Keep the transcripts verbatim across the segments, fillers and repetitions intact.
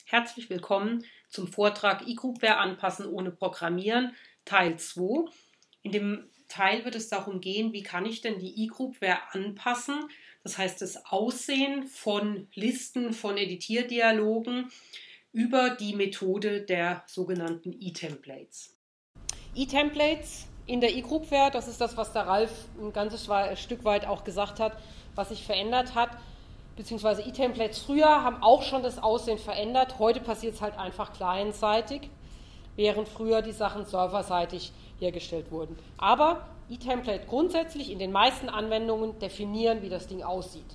Herzlich willkommen zum Vortrag eGroupware anpassen ohne Programmieren, Teil zwei. In dem Teil wird es darum gehen, wie kann ich denn die eGroupware anpassen, das heißt das Aussehen von Listen, von Editierdialogen über die Methode der sogenannten eTemplates. eTemplates in der eGroupware, das ist das, was der Ralf ein ganzes Stück weit auch gesagt hat, was sich verändert hat. Beziehungsweise eTemplates früher haben auch schon das Aussehen verändert. Heute passiert es halt einfach clientseitig, während früher die Sachen serverseitig hergestellt wurden. Aber eTemplate grundsätzlich in den meisten Anwendungen definieren, wie das Ding aussieht.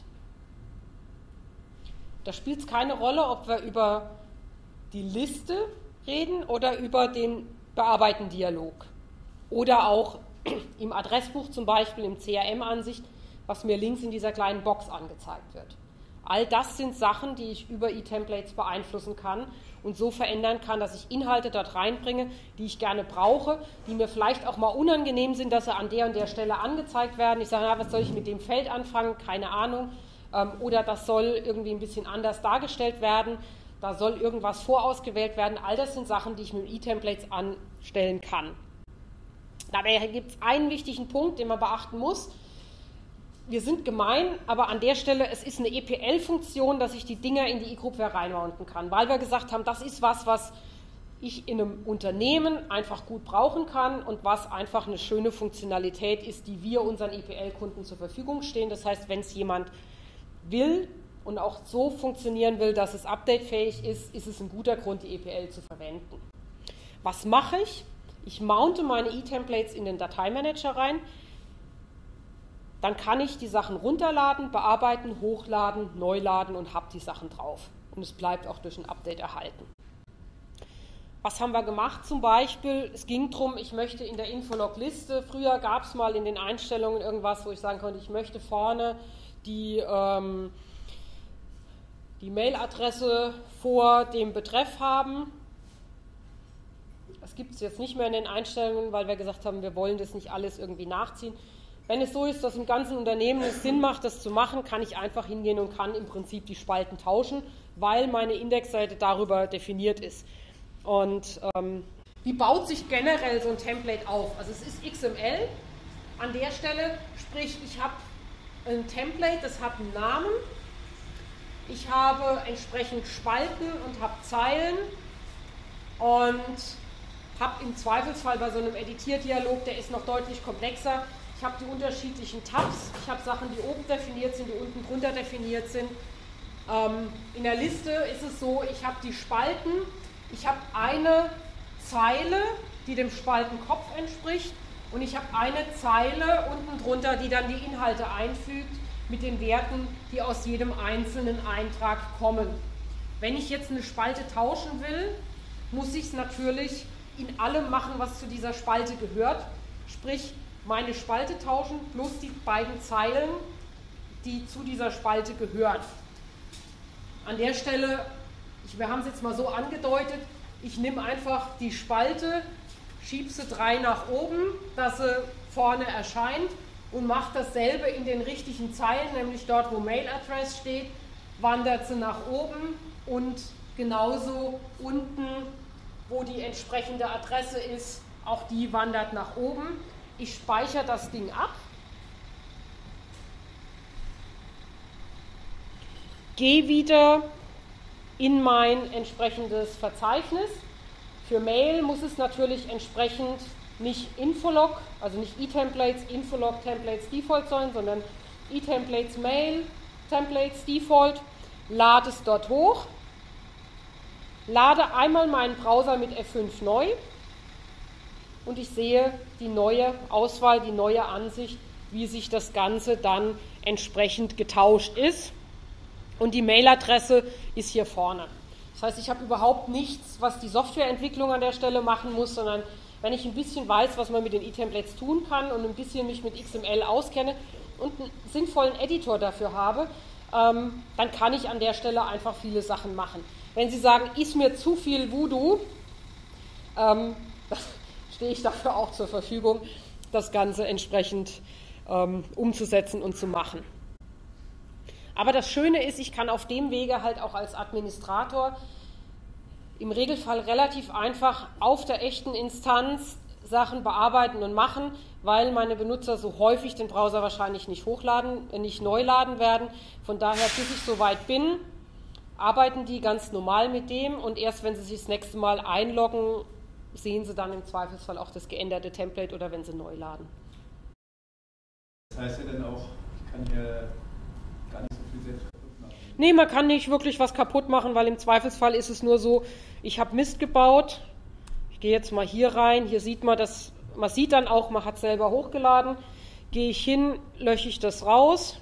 Da spielt es keine Rolle, ob wir über die Liste reden oder über den Bearbeiten-Dialog. Oder auch im Adressbuch zum Beispiel, im C R M-Ansicht, was mir links in dieser kleinen Box angezeigt wird. All das sind Sachen, die ich über eTemplates beeinflussen kann und so verändern kann, dass ich Inhalte dort reinbringe, die ich gerne brauche, die mir vielleicht auch mal unangenehm sind, dass sie an der und der Stelle angezeigt werden. Ich sage, na, was soll ich mit dem Feld anfangen? Keine Ahnung. Oder das soll irgendwie ein bisschen anders dargestellt werden. Da soll irgendwas vorausgewählt werden. All das sind Sachen, die ich mit eTemplates anstellen kann. Dabei gibt es einen wichtigen Punkt, den man beachten muss. Wir sind gemein, aber an der Stelle, es ist eine E P L-Funktion, dass ich die Dinger in die eGroupware reinmounten kann, weil wir gesagt haben, das ist was, was ich in einem Unternehmen einfach gut brauchen kann und was einfach eine schöne Funktionalität ist, die wir unseren E P L-Kunden zur Verfügung stehen. Das heißt, wenn es jemand will und auch so funktionieren will, dass es updatefähig ist, ist es ein guter Grund, die E P L zu verwenden. Was mache ich? Ich mounte meine eTemplates in den Dateimanager rein. Dann kann ich die Sachen runterladen, bearbeiten, hochladen, neu laden und habe die Sachen drauf. Und es bleibt auch durch ein Update erhalten. Was haben wir gemacht zum Beispiel? Es ging darum, ich möchte in der Infolog-Liste, früher gab es mal in den Einstellungen irgendwas, wo ich sagen konnte, ich möchte vorne die, ähm, die Mailadresse vor dem Betreff haben. Das gibt es jetzt nicht mehr in den Einstellungen, weil wir gesagt haben, wir wollen das nicht alles irgendwie nachziehen. Wenn es so ist, dass im ganzen Unternehmen es Sinn macht, das zu machen, kann ich einfach hingehen und kann im Prinzip die Spalten tauschen, weil meine Indexseite darüber definiert ist. Und ähm, wie baut sich generell so ein Template auf? Also es ist X M L an der Stelle, sprich ich habe ein Template, das hat einen Namen, ich habe entsprechend Spalten und habe Zeilen und habe im Zweifelsfall bei so einem Editierdialog, der ist noch deutlich komplexer, ich habe die unterschiedlichen Tabs, ich habe Sachen, die oben definiert sind, die unten drunter definiert sind. Ähm, in der Liste ist es so, ich habe die Spalten, ich habe eine Zeile, die dem Spaltenkopf entspricht und ich habe eine Zeile unten drunter, die dann die Inhalte einfügt mit den Werten, die aus jedem einzelnen Eintrag kommen. Wenn ich jetzt eine Spalte tauschen will, muss ich es natürlich in allem machen, was zu dieser Spalte gehört, sprich meine Spalte tauschen plus die beiden Zeilen, die zu dieser Spalte gehören. An der Stelle, ich, wir haben es jetzt mal so angedeutet, ich nehme einfach die Spalte, schiebe sie drei nach oben, dass sie vorne erscheint und mache dasselbe in den richtigen Zeilen, nämlich dort, wo Mailadress steht, wandert sie nach oben und genauso unten, wo die entsprechende Adresse ist, auch die wandert nach oben. Ich speichere das Ding ab, gehe wieder in mein entsprechendes Verzeichnis. Für Mail muss es natürlich entsprechend nicht Infolog, also nicht eTemplates, Infolog, Templates, Default sein, sondern eTemplates, Mail, Templates, Default, lade es dort hoch, lade einmal meinen Browser mit F fünf neu. Und ich sehe die neue Auswahl, die neue Ansicht, wie sich das Ganze dann entsprechend getauscht ist. Und die Mailadresse ist hier vorne. Das heißt, ich habe überhaupt nichts, was die Softwareentwicklung an der Stelle machen muss, sondern wenn ich ein bisschen weiß, was man mit den eTemplates tun kann und ein bisschen mich mit X M L auskenne und einen sinnvollen Editor dafür habe, ähm, dann kann ich an der Stelle einfach viele Sachen machen. Wenn Sie sagen, ist mir zu viel Voodoo, ähm, das stehe ich dafür auch zur Verfügung, das Ganze entsprechend ähm, umzusetzen und zu machen. Aber das Schöne ist, ich kann auf dem Wege halt auch als Administrator Im Regelfall relativ einfach auf der echten Instanz Sachen bearbeiten und machen, weil meine Benutzer so häufig den Browser wahrscheinlich nicht hochladen, nicht neu laden werden. Von daher, bis ich soweit bin, arbeiten die ganz normal mit dem und erst wenn sie sich das nächste Mal einloggen, sehen sie dann im Zweifelsfall auch das geänderte Template oder wenn sie neu laden. Das heißt ja dann auch, ich kann hier gar nicht so viel selbst kaputt machen. Nee, man kann nicht wirklich was kaputt machen, weil im Zweifelsfall ist es nur so, ich habe Mist gebaut, ich gehe jetzt mal hier rein, hier sieht man das, man sieht dann auch, man hat selber hochgeladen, gehe ich hin, lösche ich das raus,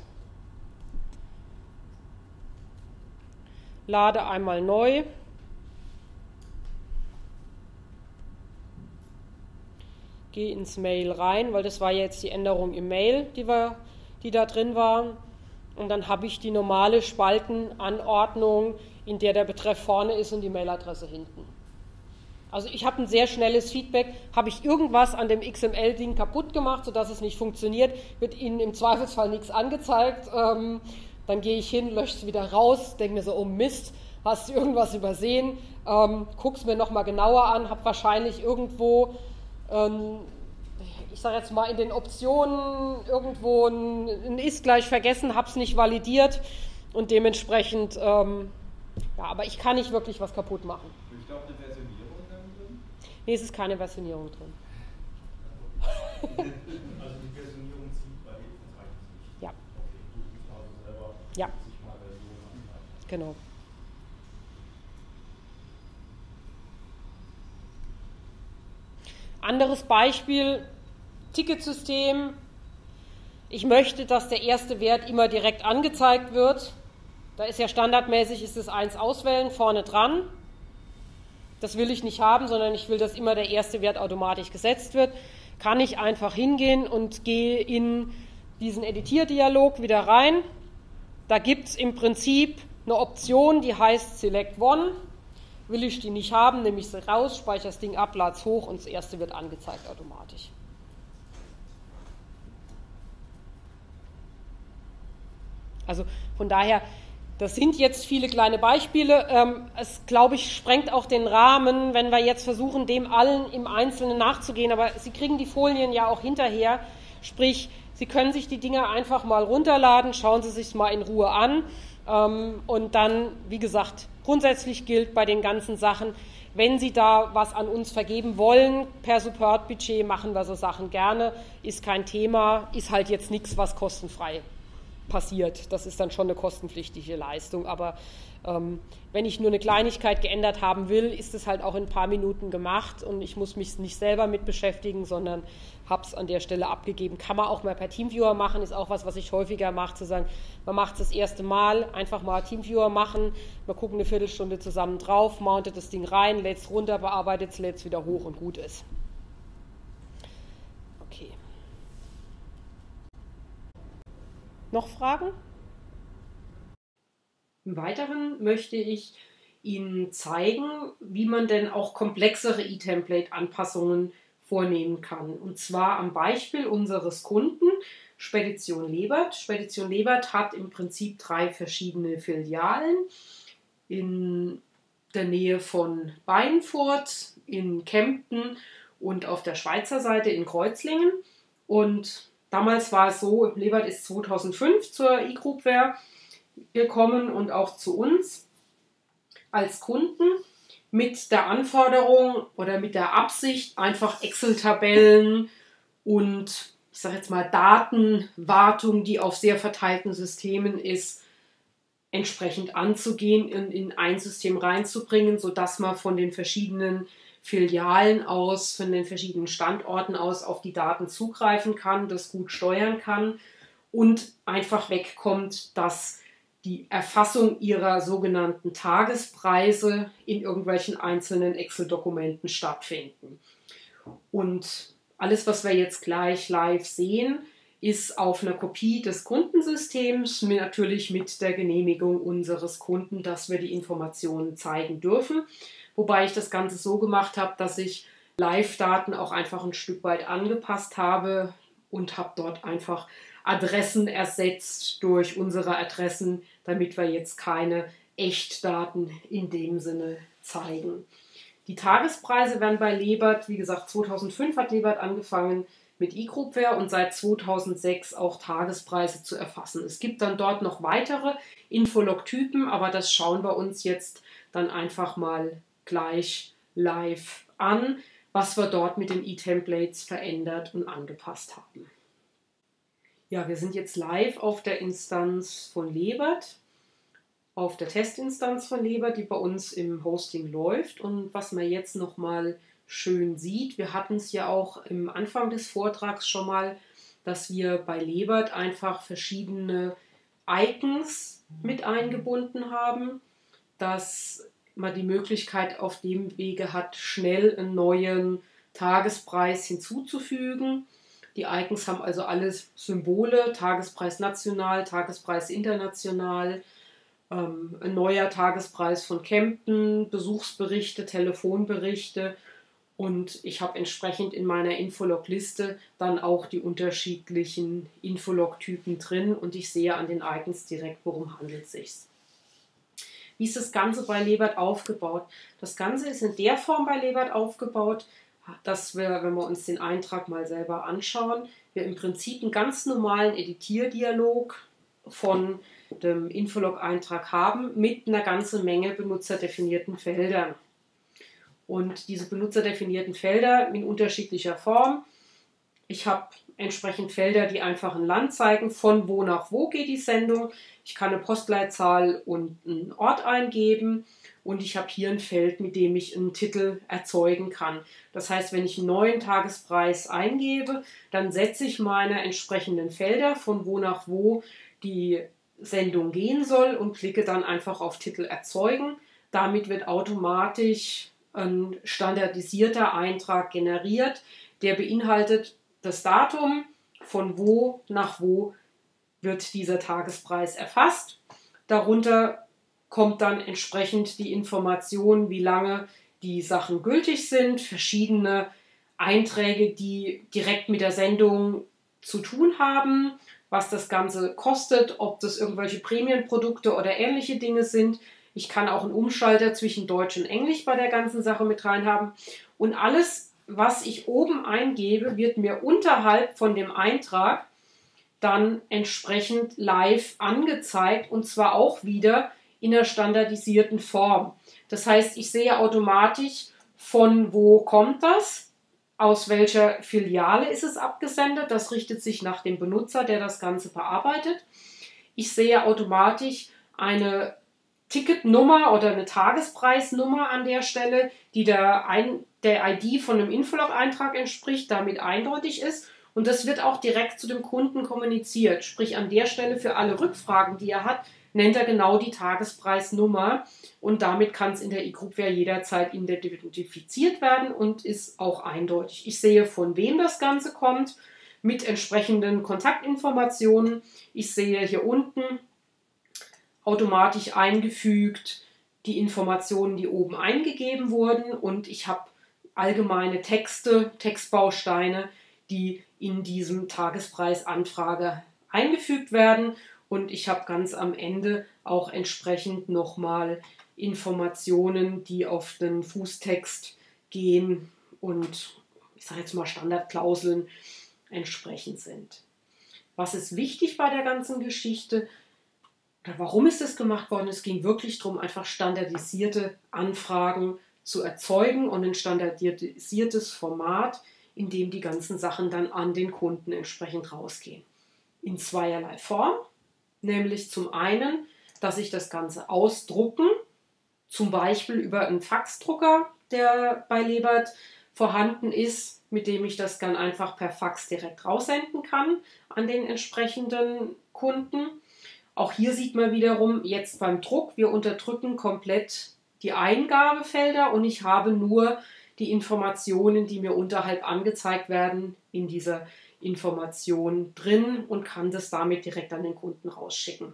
lade einmal neu, gehe ins Mail rein, weil das war jetzt die Änderung im Mail, die, wir, die da drin war. Und dann habe ich die normale Spaltenanordnung, in der der Betreff vorne ist und die Mailadresse hinten. Also ich habe ein sehr schnelles Feedback. Habe ich irgendwas an dem X M L-Ding kaputt gemacht, sodass es nicht funktioniert, wird Ihnen im Zweifelsfall nichts angezeigt. Ähm, dann gehe ich hin, lösche es wieder raus, denke mir so, oh Mist, hast du irgendwas übersehen? Ähm, Guck es mir nochmal genauer an, habe wahrscheinlich irgendwo... Ähm, ich sage jetzt mal, in den Optionen irgendwo ein, ein Ist gleich vergessen, habe es nicht validiert und dementsprechend, ähm, ja, aber ich kann nicht wirklich was kaputt machen. Ist da auch eine Versionierung dann drin? Nee, es ist keine Versionierung drin. Also die Versionierung zieht bei jedem Verzeichnis nicht? Ja. Okay, du musst also selber Ja. sich mal Versionen anpassen. Genau. Anderes Beispiel, Ticketsystem. Ich möchte, dass der erste Wert immer direkt angezeigt wird. Da ist ja standardmäßig, ist das eins auswählen, vorne dran. Das will ich nicht haben, sondern ich will, dass immer der erste Wert automatisch gesetzt wird. Kann ich einfach hingehen und gehe in diesen Editierdialog wieder rein. Da gibt es im Prinzip eine Option, die heißt Select One. Will ich die nicht haben, nehme ich sie raus, speichere das Ding ab, lade es hoch und das erste wird angezeigt automatisch. Also von daher, das sind jetzt viele kleine Beispiele. Ähm, es, glaube ich, sprengt auch den Rahmen, wenn wir jetzt versuchen, dem allen im Einzelnen nachzugehen. Aber Sie kriegen die Folien ja auch hinterher. Sprich, Sie können sich die Dinge einfach mal runterladen, schauen Sie sich mal in Ruhe an. Ähm, und dann, wie gesagt, grundsätzlich gilt bei den ganzen Sachen, wenn Sie da was an uns vergeben wollen, per Support-Budget machen wir so Sachen gerne, ist kein Thema, ist halt jetzt nichts, was kostenfrei passiert. Das ist dann schon eine kostenpflichtige Leistung, aber ähm, wenn ich nur eine Kleinigkeit geändert haben will, ist es halt auch in ein paar Minuten gemacht und ich muss mich nicht selber mit beschäftigen, sondern habe es an der Stelle abgegeben. Kann man auch mal per Teamviewer machen, ist auch was, was ich häufiger mache, zu sagen, man macht es das erste Mal, einfach mal Teamviewer machen, wir gucken eine Viertelstunde zusammen drauf, mountet das Ding rein, lädt es runter, bearbeitet es, lädt es wieder hoch und gut ist. Okay. Noch Fragen? Im Weiteren möchte ich Ihnen zeigen, wie man denn auch komplexere E-Template-Anpassungen vornehmen kann. Und zwar am Beispiel unseres Kunden, Spedition Lebert. Spedition Lebert hat im Prinzip drei verschiedene Filialen in der Nähe von Beinfurt, in Kempten und auf der Schweizer Seite in Kreuzlingen. Und damals war es so, Lebert ist zweitausendfünf zur eGroupware gekommen und auch zu uns als Kunden mit der Anforderung oder mit der Absicht, einfach Excel-Tabellen und ich sage jetzt mal Datenwartung, die auf sehr verteilten Systemen ist, entsprechend anzugehen und in ein System reinzubringen, sodass man von den verschiedenen Filialen aus, von den verschiedenen Standorten aus auf die Daten zugreifen kann, das gut steuern kann und einfach wegkommt, dass die Erfassung ihrer sogenannten Tagespreise in irgendwelchen einzelnen Excel-Dokumenten stattfinden. Und alles, was wir jetzt gleich live sehen, ist auf einer Kopie des Kundensystems, natürlich mit der Genehmigung unseres Kunden, dass wir die Informationen zeigen dürfen. Wobei ich das Ganze so gemacht habe, dass ich Live-Daten auch einfach ein Stück weit angepasst habe und habe dort einfach Adressen ersetzt durch unsere Adressen, damit wir jetzt keine Echtdaten in dem Sinne zeigen. Die Tagespreise werden bei Lebert, wie gesagt, zweitausendfünf hat Lebert angefangen mit eGroupware und seit zweitausendsechs auch Tagespreise zu erfassen. Es gibt dann dort noch weitere Infolog-Typen, aber das schauen wir uns jetzt dann einfach mal gleich live an, was wir dort mit den E-Templates verändert und angepasst haben. Ja, wir sind jetzt live auf der Instanz von Lebert, auf der Testinstanz von Lebert, die bei uns im Hosting läuft. Und was man jetzt nochmal schön sieht, wir hatten es ja auch im Anfang des Vortrags schon mal, dass wir bei Lebert einfach verschiedene Icons mit eingebunden haben, dass man die Möglichkeit auf dem Wege hat, schnell einen neuen Tagespreis hinzuzufügen. Die Icons haben also alles Symbole, Tagespreis national, Tagespreis international, ähm, ein neuer Tagespreis von Kempten, Besuchsberichte, Telefonberichte und ich habe entsprechend in meiner Infolog-Liste dann auch die unterschiedlichen Infolog-Typen drin und ich sehe an den Icons direkt, worum handelt es sich. Wie ist das Ganze bei Lebert aufgebaut? Das Ganze ist in der Form bei Lebert aufgebaut, dass wir, wenn wir uns den Eintrag mal selber anschauen, wir im Prinzip einen ganz normalen Editierdialog von dem Infolog-Eintrag haben mit einer ganzen Menge benutzerdefinierten Feldern. Und diese benutzerdefinierten Felder in unterschiedlicher Form. Ich habe entsprechend Felder, die einfach ein Land zeigen, von wo nach wo geht die Sendung. Ich kann eine Postleitzahl und einen Ort eingeben. Und ich habe hier ein Feld, mit dem ich einen Titel erzeugen kann. Das heißt, wenn ich einen neuen Tagespreis eingebe, dann setze ich meine entsprechenden Felder, von wo nach wo die Sendung gehen soll und klicke dann einfach auf Titel erzeugen. Damit wird automatisch ein standardisierter Eintrag generiert, der beinhaltet das Datum, von wo nach wo wird dieser Tagespreis erfasst. Darunter kommt dann entsprechend die Information, wie lange die Sachen gültig sind, verschiedene Einträge, die direkt mit der Sendung zu tun haben, was das Ganze kostet, ob das irgendwelche Prämienprodukte oder ähnliche Dinge sind. Ich kann auch einen Umschalter zwischen Deutsch und Englisch bei der ganzen Sache mit rein haben. Und alles, was ich oben eingebe, wird mir unterhalb von dem Eintrag dann entsprechend live angezeigt und zwar auch wieder in einer standardisierten Form. Das heißt, ich sehe automatisch, von wo kommt das, aus welcher Filiale ist es abgesendet. Das richtet sich nach dem Benutzer, der das Ganze bearbeitet. Ich sehe automatisch eine Ticketnummer oder eine Tagespreisnummer an der Stelle, die der, ein, der I D von einem Infolog-Eintrag entspricht, damit eindeutig ist. Und das wird auch direkt zu dem Kunden kommuniziert. Sprich, an der Stelle für alle Rückfragen, die er hat, nennt er genau die Tagespreisnummer und damit kann es in der eGroupware jederzeit identifiziert werden und ist auch eindeutig. Ich sehe, von wem das Ganze kommt, mit entsprechenden Kontaktinformationen. Ich sehe hier unten automatisch eingefügt die Informationen, die oben eingegeben wurden und ich habe allgemeine Texte, Textbausteine, die in diesem Tagespreisanfrage eingefügt werden. Und ich habe ganz am Ende auch entsprechend nochmal Informationen, die auf den Fußtext gehen und ich sage jetzt mal Standardklauseln entsprechend sind. Was ist wichtig bei der ganzen Geschichte? Oder warum ist das gemacht worden? Es ging wirklich darum, einfach standardisierte Anfragen zu erzeugen und ein standardisiertes Format, in dem die ganzen Sachen dann an den Kunden entsprechend rausgehen. In zweierlei Form. Nämlich zum einen, dass ich das Ganze ausdrucken, zum Beispiel über einen Faxdrucker, der bei Lebert vorhanden ist, mit dem ich das dann einfach per Fax direkt raussenden kann an den entsprechenden Kunden. Auch hier sieht man wiederum jetzt beim Druck, wir unterdrücken komplett die Eingabefelder und ich habe nur die Informationen, die mir unterhalb angezeigt werden, in dieser Information drin und kann das damit direkt an den Kunden rausschicken.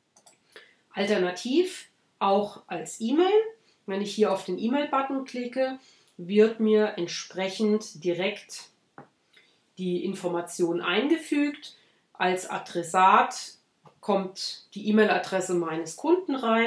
Alternativ auch als E-Mail. Wenn ich hier auf den E-Mail-Button klicke, wird mir entsprechend direkt die Information eingefügt. Als Adressat kommt die E-Mail-Adresse meines Kunden rein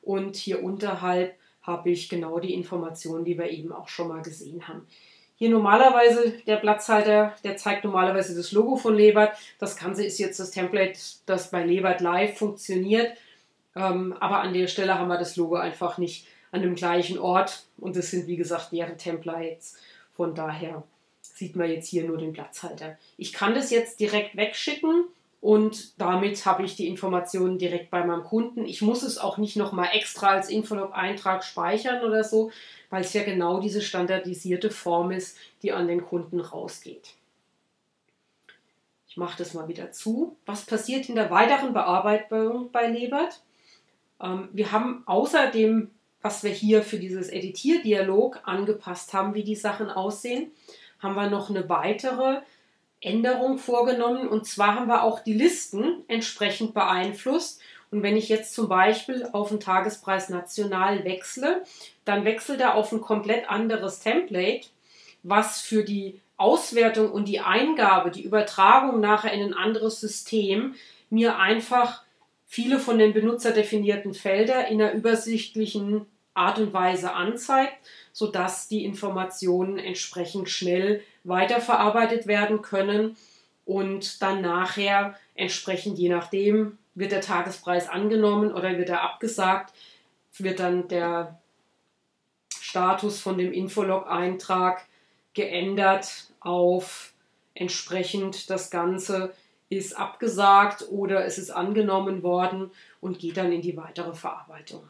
und hier unterhalb habe ich genau die Informationen, die wir eben auch schon mal gesehen haben. Hier normalerweise, der Platzhalter, der zeigt normalerweise das Logo von Lebert. Das Ganze ist jetzt das Template, das bei Lebert Live funktioniert. Ähm, aber an der Stelle haben wir das Logo einfach nicht an dem gleichen Ort. Und das sind, wie gesagt, deren Templates. Von daher sieht man jetzt hier nur den Platzhalter. Ich kann das jetzt direkt wegschicken. Und damit habe ich die Informationen direkt bei meinem Kunden. Ich muss es auch nicht nochmal extra als Infolog-Eintrag speichern oder so, weil es ja genau diese standardisierte Form ist, die an den Kunden rausgeht. Ich mache das mal wieder zu. Was passiert in der weiteren Bearbeitung bei Lebert? Ähm, wir haben außerdem, was wir hier für dieses Editierdialog angepasst haben, wie die Sachen aussehen, haben wir noch eine weitere Änderung vorgenommen, und zwar haben wir auch die Listen entsprechend beeinflusst. Und wenn ich jetzt zum Beispiel auf den Tagespreis National wechsle, dann wechselt er auf ein komplett anderes Template, was für die Auswertung und die Eingabe, die Übertragung nachher in ein anderes System mir einfach viele von den benutzerdefinierten Felder in einer übersichtlichen Art und Weise anzeigt, sodass die Informationen entsprechend schnell weiterverarbeitet werden können und dann nachher entsprechend, je nachdem, wird der Tagespreis angenommen oder wird er abgesagt, wird dann der Status von dem Infolog-Eintrag geändert auf entsprechend das Ganze ist abgesagt oder es ist angenommen worden und geht dann in die weitere Verarbeitung.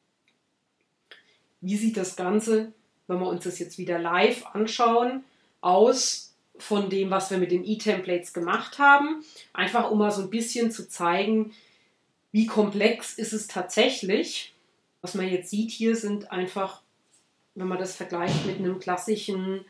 Wie sieht das Ganze, wenn wir uns das jetzt wieder live anschauen, aus von dem, was wir mit den E-Templates gemacht haben? Einfach um mal so ein bisschen zu zeigen, wie komplex ist es tatsächlich. Was man jetzt sieht hier sind einfach, wenn man das vergleicht mit einem klassischen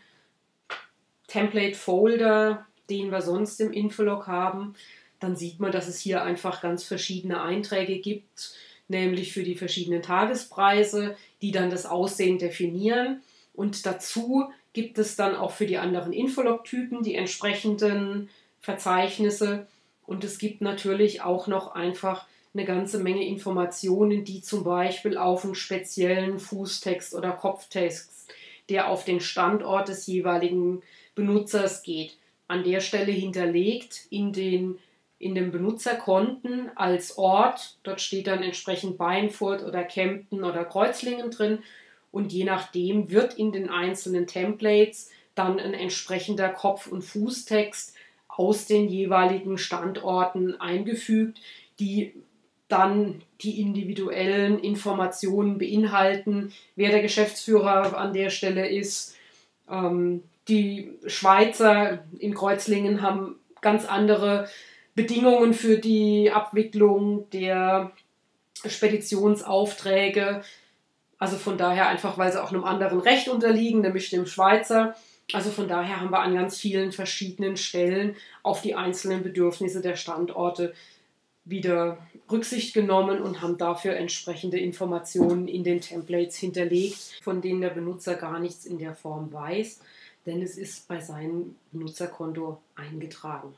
Template-Folder, den wir sonst im Infolog haben, dann sieht man, dass es hier einfach ganz verschiedene Einträge gibt, nämlich für die verschiedenen Tagespreise, die dann das Aussehen definieren. Und dazu gibt es dann auch für die anderen Infolog-Typen die entsprechenden Verzeichnisse. Und es gibt natürlich auch noch einfach eine ganze Menge Informationen, die zum Beispiel auf einen speziellen Fußtext oder Kopftext, der auf den Standort des jeweiligen Benutzers geht, an der Stelle hinterlegt in den in den Benutzerkonten als Ort. Dort steht dann entsprechend Beinfurt oder Kempten oder Kreuzlingen drin, und je nachdem wird in den einzelnen Templates dann ein entsprechender Kopf- und Fußtext aus den jeweiligen Standorten eingefügt, die dann die individuellen Informationen beinhalten, wer der Geschäftsführer an der Stelle ist. Ähm, die Schweizer in Kreuzlingen haben ganz andere Bedingungen für die Abwicklung der Speditionsaufträge. Also von daher einfach, weil sie auch einem anderen Recht unterliegen, nämlich dem Schweizer. Also von daher haben wir an ganz vielen verschiedenen Stellen auf die einzelnen Bedürfnisse der Standorte wieder Rücksicht genommen und haben dafür entsprechende Informationen in den Templates hinterlegt, von denen der Benutzer gar nichts in der Form weiß, denn es ist bei seinem Benutzerkonto eingetragen.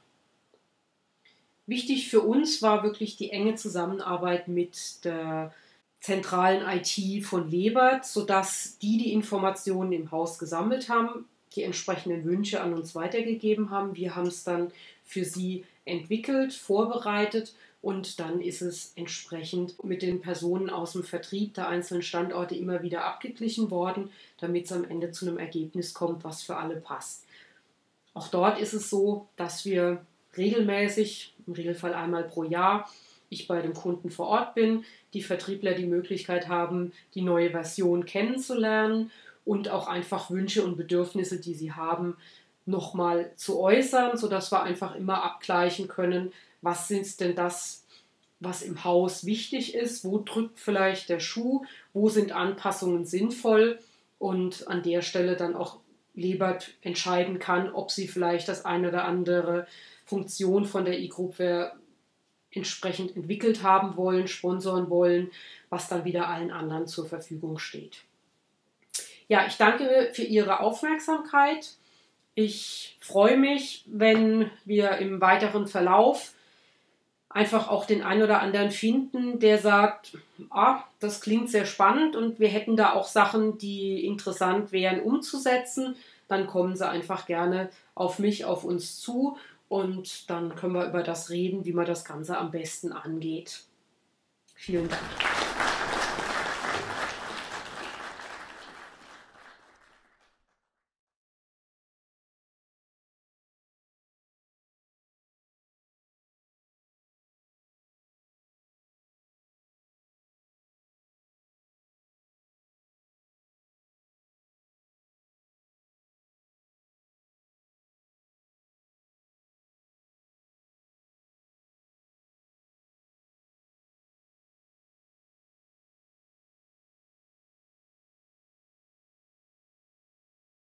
Wichtig für uns war wirklich die enge Zusammenarbeit mit der zentralen I T von Lebert, sodass die die Informationen im Haus gesammelt haben, die entsprechenden Wünsche an uns weitergegeben haben. Wir haben es dann für sie entwickelt, vorbereitet, und dann ist es entsprechend mit den Personen aus dem Vertrieb der einzelnen Standorte immer wieder abgeglichen worden, damit es am Ende zu einem Ergebnis kommt, was für alle passt. Auch dort ist es so, dass wir regelmäßig, im Regelfall einmal pro Jahr, ich bei dem Kunden vor Ort bin, die Vertriebler die Möglichkeit haben, die neue Version kennenzulernen und auch einfach Wünsche und Bedürfnisse, die sie haben, nochmal zu äußern, sodass wir einfach immer abgleichen können, was ist denn das, was im Haus wichtig ist, wo drückt vielleicht der Schuh, wo sind Anpassungen sinnvoll, und an der Stelle dann auch Lebert entscheiden kann, ob sie vielleicht das eine oder andere Funktion von der eGroupware entsprechend entwickelt haben wollen, sponsoren wollen, was dann wieder allen anderen zur Verfügung steht. Ja, ich danke für Ihre Aufmerksamkeit. Ich freue mich, wenn wir im weiteren Verlauf einfach auch den einen oder anderen finden, der sagt, ah, das klingt sehr spannend und wir hätten da auch Sachen, die interessant wären umzusetzen, dann kommen sie einfach gerne auf mich, auf uns zu und dann können wir über das reden, wie man das Ganze am besten angeht. Vielen Dank.